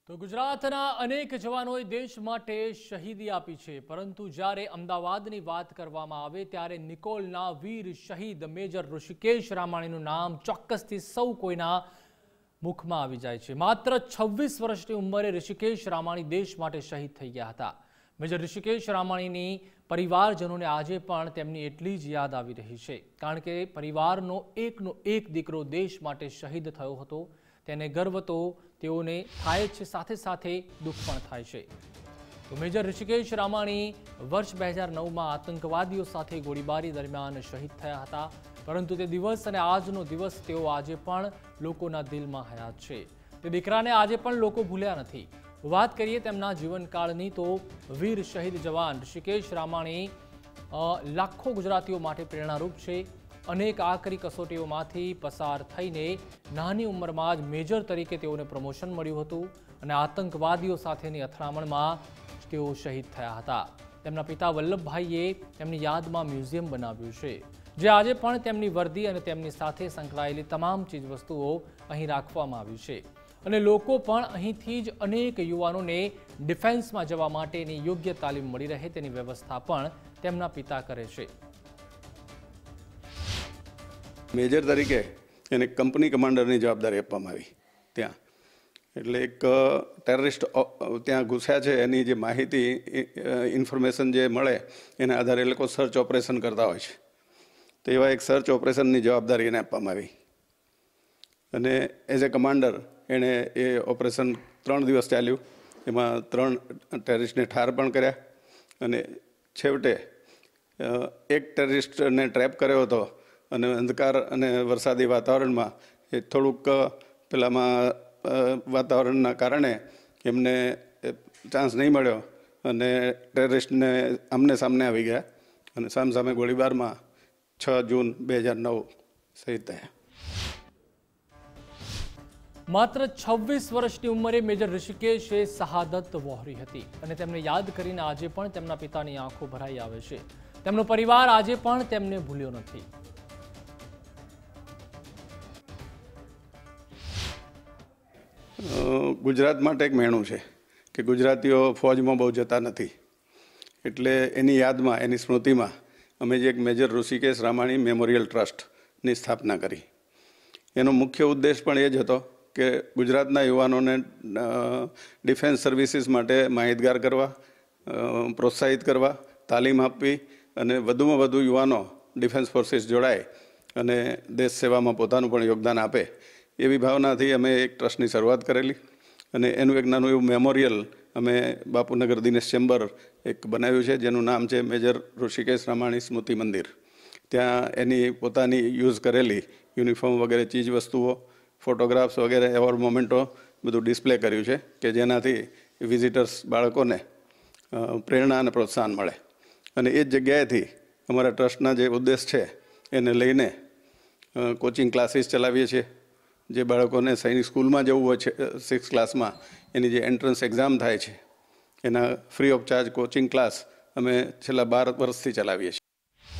તો ગુજરાતના અનેક જવાનોએ દેશ માટે શહીદી આપી છે, પરંતુ જ્યારે અમદાવાદની વાત કરવામાં આવે ત્યારે નિકોલના વીર શહીદ મેજર ઋષિકેશ રામાણીનું નામ ચોક્કસથી સૌ કોઈના મુખમાં આવી જાય છે। માત્ર 26 વર્ષની ઉંમરે ઋષિકેશ રામાણી દેશ માટે શહીદ થઈ ગયા હતા। મેજર ઋષિકેશ રામાણીની પરિવારજનોને આજે પણ તેમની એટલી જ યાદ આવી રહી છે, કારણ કે પરિવારનો એકનો એક દીકરો દેશ માટે શહીદ થયો હતો। તેને ગર્વ તો તેઓને થાય છે, સાથે સાથે દુઃખ પણ થાય છે। તો મેજર ઋષિકેશ રામાણી વર્ષ 2009માં આતંકવાદીઓ સાથે ગોળીબારી દરમિયાન શહીદ થયા હતા, પરંતુ તે દિવસ અને આજનો દિવસ તેઓ આજે પણ લોકોના દિલમાં હયાત છે। તે દીકરાને આજે પણ લોકો ભૂલ્યા નથી। વાત કરીએ તેમના જીવનકાળની તો વીર શહીદ જવાન ઋષિકેશ રામાણી લાખો ગુજરાતીઓ માટે પ્રેરણારૂપ છે। અનેક આકરી કસોટીઓમાંથી પસાર થઈને નાની ઉંમરમાં જ મેજર તરીકે તેઓને પ્રમોશન મળ્યું હતું અને આતંકવાદીઓ સાથેની અથડામણમાં તેઓ શહીદ થયા હતા। તેમના પિતા વલ્લભભાઈએ તેમની યાદમાં મ્યુઝિયમ બનાવ્યું છે, જે આજે પણ તેમની વર્દી અને તેમની સાથે સંકળાયેલી તમામ ચીજવસ્તુઓ અહીં રાખવામાં આવી છે અને લોકો પણ અહીંથી જ અનેક યુવાનોને ડિફેન્સમાં જવા માટેની યોગ્ય તાલીમ મળી રહે તેની વ્યવસ્થા પણ તેમના પિતા કરે છે। મેજર તરીકે એને કંપની કમાન્ડરની જવાબદારી આપવામાં આવી ત્યાં, એટલે એક ટેરરિસ્ટ ત્યાં ઘૂસ્યા છે એની જે માહિતી ઇન્ફોર્મેશન જે મળે એના આધારે એ લોકો સર્ચ ઓપરેશન કરતા હોય છે, તો એવા એક સર્ચ ઓપરેશનની જવાબદારી એને આપવામાં આવી અને એઝ એ કમાન્ડર એણે એ ઓપરેશન 3 દિવસ ચાલ્યું। એમાં 3 ટેરરિસ્ટને ઠાર પણ કર્યા અને છેવટે એક ટેરરિસ્ટને ટ્રેપ કર્યો હતો અને અંધકાર અને વરસાદી વાતાવરણમાં એ થોડુંક પેલામાં વાતાવરણના કારણે એમને ચાન્સ નહીં મળ્યો અને ટેરરિસ્ટને આમને સામને આવી ગયા અને સામસામે ગોળીબારમાં 6 જૂન 2009 શહીદ થયા। માત્ર 26 વર્ષની ઉંમરે મેજર ઋષિકેશે શહાદત વહોરી હતી અને તેમને યાદ કરીને આજે પણ તેમના પિતાની આંખો ભરાઈ આવે છે। તેમનો પરિવાર આજે પણ તેમને ભૂલ્યો નથી। ગુજરાત માટે એક મેણું છે કે ગુજરાતીઓ ફોજમાં બહુ જતા નથી, એટલે એની યાદમાં, એની સ્મૃતિમાં અમે જે એક મેજર ઋષિકેશ રામાણી મેમોરિયલ ટ્રસ્ટની સ્થાપના કરી। એનો મુખ્ય ઉદ્દેશ પણ એ જ હતો કે ગુજરાતના યુવાનોને ડિફેન્સ સર્વિસીસ માટે માહિતગાર કરવા, પ્રોત્સાહિત કરવા, તાલીમ આપવી અને વધુમાં વધુ યુવાનો ડિફેન્સ ફોર્સિસ જોડાય અને દેશ સેવામાં પોતાનું પણ યોગદાન આપે, એવી ભાવનાથી અમે એક ટ્રસ્ટની શરૂઆત કરેલી અને એનું એક નાનું એવું મેમોરિયલ અમે બાપુનગર દિનેશ ચેમ્બર એક બનાવ્યું છે, જેનું નામ છે મેજર ઋષિકેશ રામાણી સ્મૃતિ મંદિર। ત્યાં એની પોતાની યુઝ કરેલી યુનિફોર્મ વગેરે ચીજ વસ્તુઓ, ફોટોગ્રાફ્સ વગેરે એવોર્ડ મોમેન્ટો બધું ડિસ્પ્લે કર્યું છે કે જેનાથી વિઝિટર્સ બાળકોને પ્રેરણા અને પ્રોત્સાહન મળે અને એ જ જગ્યાએથી અમારા ટ્રસ્ટના જે ઉદ્દેશ છે એને લઈને કોચિંગ ક્લાસીસ ચલાવીએ છીએ। જે બાળકોને સૈનિક સ્કૂલમાં જવું હોય છે 6th ક્લાસમાં એની જે એન્ટ્રન્સ એક્ઝામ થાય છે એના free of charge coaching class અમે છેલ્લા 12 વર્ષથી ચલાવીએ છીએ।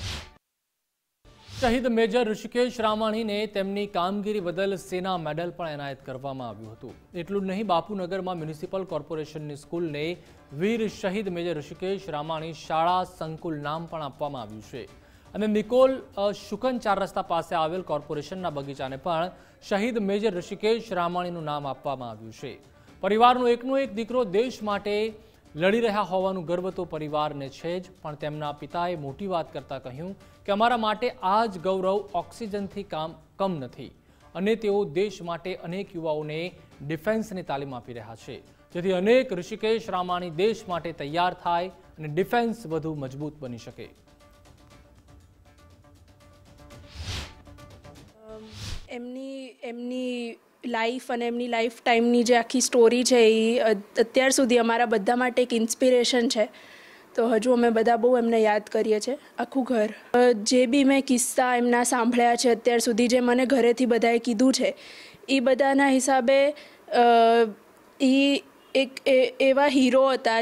શહીદ મેજર ઋષિકેશ રામાણીને તેમની કામગીરી બદલ સેના મેડલ પણ એનાયત કરવામાં આવ્યું હતું। એટલું જ નહીં, બાપુનગરમાં મ્યુનિસિપલ કોર્પોરેશનની સ્કૂલને વીર શહીદ મેજર ઋષિકેશ રામાણી શાળા સંકુલ નામ પણ આપવામાં આવ્યું છે અને નિકોલ શુકન 4 રસ્તા પાસે આવેલ કોર્પોરેશનના બગીચાને પણ શહીદ મેજર ઋષિકેશ રામાણીનું નામ આપવામાં આવ્યું છે। પરિવારનો એકનો એક દીકરો દેશ માટે લડી રહ્યા હોવાનું ગર્વ તો પરિવારને છે જ, પણ તેમના પિતાએ મોટી વાત કરતા કહ્યું કે અમારા માટે આ જ ગૌરવ ઓક્સિજનથી કમ નથી અને તેઓ દેશ માટે અનેક યુવાઓને ડિફેન્સની તાલીમ આપી રહ્યા છે, જેથી અનેક ઋષિકેશ રામાણી દેશ માટે તૈયાર થાય અને ડિફેન્સ વધુ મજબૂત બની શકે। એમની લાઈફ અને એમની લાઈફ ટાઈમની જે આખી સ્ટોરી છે એ અત્યાર સુધી અમારા બધા માટે એક ઇન્સ્પિરેશન છે, તો હજુ અમે બધા બહુ એમને યાદ કરીએ છીએ, આખું ઘર। જે બી મેં કિસ્સા એમના સાંભળ્યા છે અત્યાર સુધી, જે મને ઘરેથી બધાએ કીધું છે, એ બધાના હિસાબે એ એક એવા હીરો હતા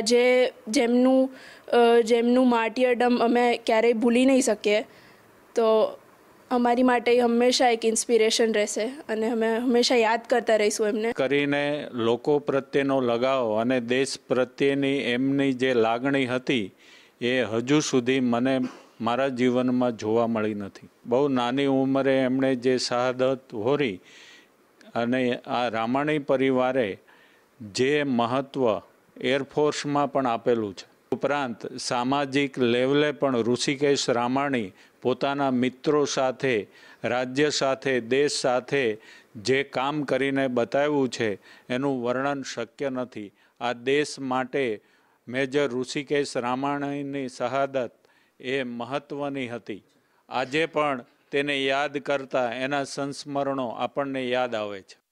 જેમનું માર્ટિયરડમ અમે ક્યારેય ભૂલી નહીં શકીએ। તો અમારી માટે હંમેશા એક ઇન્સ્પિરેશન રહેશે અને અમે હંમેશા યાદ કરતા રહીશું એમને. કરીને લોકો પ્રત્યેનો લગાવ અને દેશ પ્રત્યેની એમની જે લાગણી હતી એ હજુ સુધી મને મારા જીવનમાં જોવા મળી નથી. બહુ નાની ઉંમરે એમણે જે શહાદત વહોરી અને આ રામાણી પરિવારે જે મહત્ત્વ એરફોર્સમાં પણ આપેલું છે, ઉપરાંત સામાજિક લેવલે પણ ઋષિકેશ રામાણી પોતાના મિત્રો સાથે, રાજ્ય સાથે, દેશ સાથે જે કામ કરીને બતાવ્યું છે એનું વર્ણન શક્ય નથી. આ દેશ માટે મેજર ઋષિકેશ રામાણીની શહાદત એ મહત્ત્વની હતી. આજે પણ તેને યાદ કરતા એના સંસ્મરણો આપણને યાદ આવે છે.